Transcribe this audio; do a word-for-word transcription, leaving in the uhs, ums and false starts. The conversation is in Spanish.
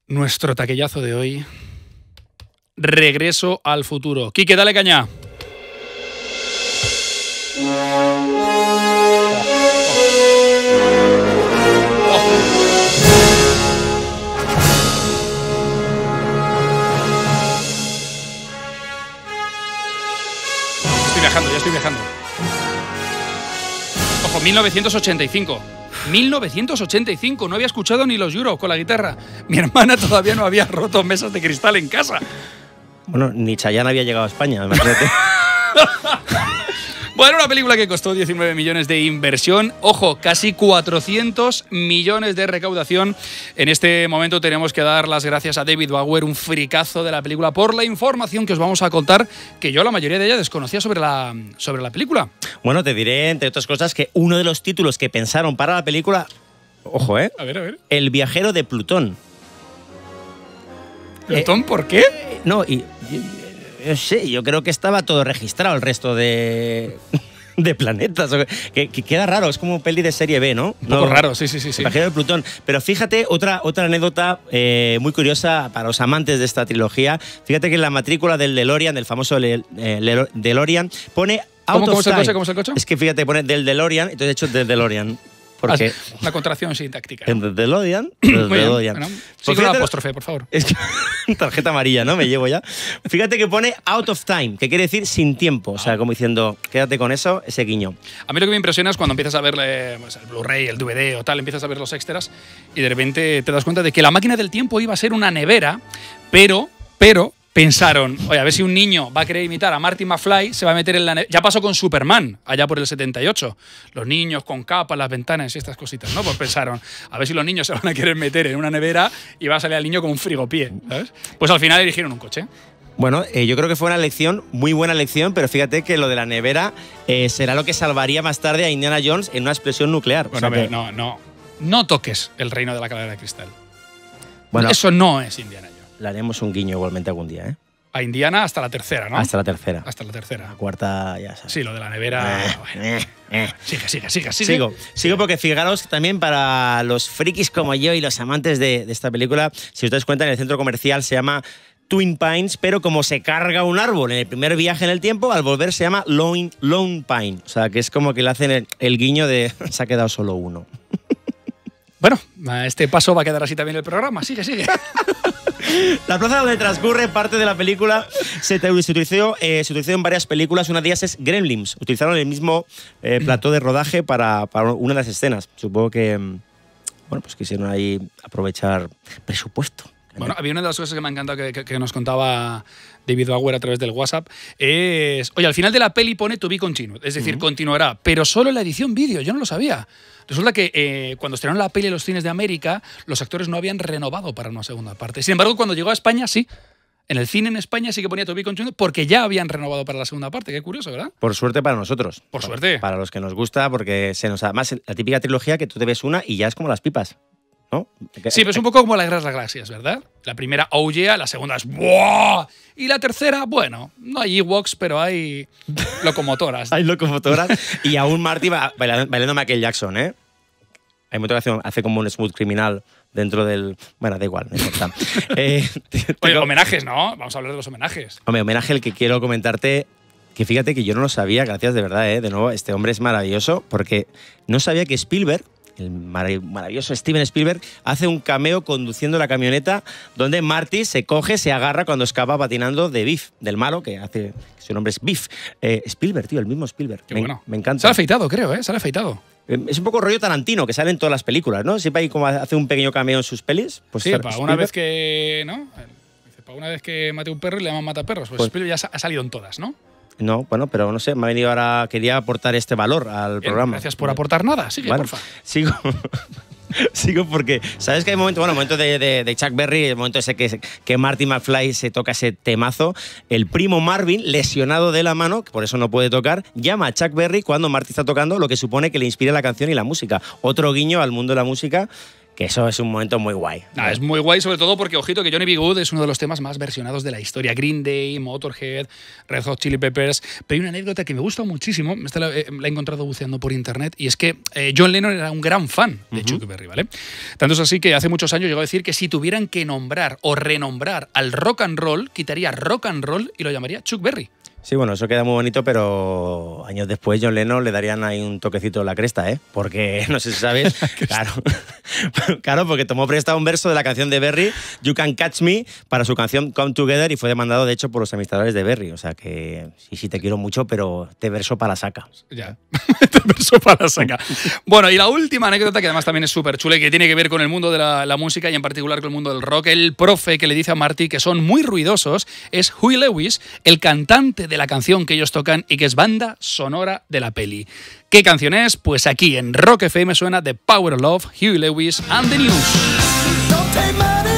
Nuestro taquillazo de hoy. Regreso al futuro. Quique, dale caña. Estoy viajando, ya estoy viajando. Ojo, mil novecientos ochenta y cinco. mil novecientos ochenta y cinco, no había escuchado ni los Euros con la guitarra. Mi hermana todavía no había roto mesas de cristal en casa. Bueno, ni Chayanne había llegado a España, imagínate. Bueno, una película que costó diecinueve millones de inversión. Ojo, casi cuatrocientos millones de recaudación. En este momento tenemos que dar las gracias a David Bauer, un fricazo de la película, por la información que os vamos a contar, que yo la mayoría de ella desconocía sobre la, sobre la película. Bueno, te diré, entre otras cosas, que uno de los títulos que pensaron para la película, ojo, ¿eh? A ver, a ver. El viajero de Plutón. ¿Plutón? Eh, ¿Por qué? Eh, no, y... y No sé, yo creo que estaba todo registrado el resto de, de planetas. Que, que queda raro, es como peli de serie B, ¿no? Un poco no, raro, sí, sí, sí. sí. El viajero de Plutón. Pero fíjate, otra, otra anécdota eh, muy curiosa para los amantes de esta trilogía. Fíjate que en la matrícula del DeLorean, del famoso Le, eh, DeLorean, pone ¿Cómo, out ¿Cómo of es el time. coche? ¿Cómo es el coche? Es que fíjate, pone del DeLorean, entonces he hecho del DeLorean. Porque ah, una contracción sintáctica. En el DeLorean. Muy bien, bueno, sigue pues una apóstrofe, por favor. Es que, tarjeta amarilla, ¿no? Me llevo ya. Fíjate que pone out of time, que quiere decir sin tiempo. O sea, como diciendo, quédate con eso, ese guiño. A mí lo que me impresiona es cuando empiezas a ver pues, el Blu-ray, el D V D o tal, empiezas a ver los extras y de repente te das cuenta de que la máquina del tiempo iba a ser una nevera, pero, pero... pensaron, oye, a ver si un niño va a querer imitar a Marty McFly, se va a meter en la... Ya pasó con Superman, allá por el setenta y ocho. Los niños con capas, las ventanas y estas cositas, ¿no? Pues pensaron, a ver si los niños se van a querer meter en una nevera y va a salir al niño como un frigopié, ¿sabes? Pues al final eligieron un coche. Bueno, eh, yo creo que fue una lección, muy buena lección, pero fíjate que lo de la nevera eh, será lo que salvaría más tarde a Indiana Jones en una explosión nuclear. Bueno, o sea a ver, que... no, no. No toques el reino de la calavera de cristal. Bueno, eso no es Indiana Jones. Le haremos un guiño igualmente algún día, ¿eh? A Indiana hasta la tercera, ¿no? Hasta la tercera. Hasta la tercera. La cuarta, ya sabes. Sí, lo de la nevera. Eh, bueno. eh, eh. Sigue, sigue, sigue, sigue. Sigo, sigo porque fijaros también para los frikis como yo y los amantes de, de esta película, si os dais cuenta, en el centro comercial se llama Twin Pines, pero como se carga un árbol en el primer viaje en el tiempo, al volver se llama Lone, Lone Pine. O sea, que es como que le hacen el, el guiño de se ha quedado solo uno. Bueno, a este paso va a quedar así también el programa. Sigue, sigue. La plaza donde transcurre parte de la película se, se, utilizó, eh, se utilizó en varias películas. Una de ellas es Gremlins. Utilizaron el mismo eh, plató de rodaje para, para una de las escenas. Supongo que bueno, pues quisieron ahí aprovechar presupuesto. Bueno, había una de las cosas que me ha encantado que, que, que nos contaba David Bauer a través del WhatsApp. Es, oye, al final de la peli pone to be continued, es decir, uh-huh. continuará, pero solo en la edición vídeo. Yo no lo sabía. Resulta que eh, cuando estrenaron la peli en los cines de América, los actores no habían renovado para una segunda parte. Sin embargo, cuando llegó a España, sí. En el cine en España sí que ponía to be continued porque ya habían renovado para la segunda parte. Qué curioso, ¿verdad? Por suerte para nosotros. Por para, suerte. Para los que nos gusta, porque se nos además la típica trilogía que tú te ves una y ya es como las pipas. ¿No? Sí, pero es un poco como la Guerra de las Galaxias, ¿verdad? La primera, oh yeah, la segunda es ¡buah! Y la tercera, bueno, no hay Ewoks, pero hay locomotoras. Hay locomotoras. Y aún Marty bailando, bailando Michael Jackson, ¿eh? Hay un momento que hace, hace como un smooth criminal dentro del... Bueno, da igual, no importa. eh, Oye, homenajes, ¿no? Vamos a hablar de los homenajes. Hombre, homenaje el que quiero comentarte, que fíjate que yo no lo sabía, gracias de verdad, ¿eh? De nuevo, este hombre es maravilloso, porque no sabía que Spielberg, el maravilloso Steven Spielberg, hace un cameo conduciendo la camioneta donde Marty se coge, se agarra cuando escapa patinando de Biff, del malo, que hace, su nombre es Biff. Eh, Spielberg, tío, el mismo Spielberg. Qué me, bueno. Me encanta. Se ha afeitado, creo, ¿eh? Se ha afeitado. Es un poco rollo Tarantino, que sale en todas las películas, ¿no? Siempre hay como hace un pequeño cameo en sus pelis. Pues sí, para una vez que, ¿no? Para una vez que mate un perro y le llaman mataperros. Pues, pues Spielberg ya ha salido en todas, ¿no? No, bueno, pero no sé, me ha venido ahora, quería aportar este valor al Bien, programa. Gracias por aportar nada, sigue, vale, porfa. Sigo. Sigo porque, ¿sabes que hay momentos, bueno, momento de, de, de Chuck Berry, el momento ese que, que Marty McFly se toca ese temazo, el primo Marvin, lesionado de la mano, que por eso no puede tocar, llama a Chuck Berry cuando Marty está tocando, lo que supone que le inspira la canción y la música. Otro guiño al mundo de la música que eso es un momento muy guay. Nah, es muy guay, sobre todo porque, ojito, que Johnny B. Good es uno de los temas más versionados de la historia. Green Day, Motorhead, Red Hot Chili Peppers. Pero hay una anécdota que me gusta muchísimo, esta la, eh, la he encontrado buceando por internet, y es que eh, John Lennon era un gran fan de uh-huh. Chuck Berry, ¿vale? Tanto es así que hace muchos años llegó a decir que si tuvieran que nombrar o renombrar al rock and roll, quitaría rock and roll y lo llamaría Chuck Berry. Sí, bueno, eso queda muy bonito, pero años después John Lennon le darían ahí un toquecito en la cresta, ¿eh? Porque, no sé si sabes, claro, claro, porque tomó prestado un verso de la canción de Berry, You Can Catch Me, para su canción Come Together, y fue demandado, de hecho, por los administradores de Berry. O sea que sí, sí, te quiero mucho, pero te verso para la saca. Ya, te verso para la saca. Bueno, y la última anécdota, que además también es súper chula y que tiene que ver con el mundo de la, la música y en particular con el mundo del rock, el profe que le dice a Marty que son muy ruidosos es Huey Lewis, el cantante de de la canción que ellos tocan y que es banda sonora de la peli. ¿Qué canción es? Pues aquí en Rock F M suena The Power of Love, Huey Lewis and the News.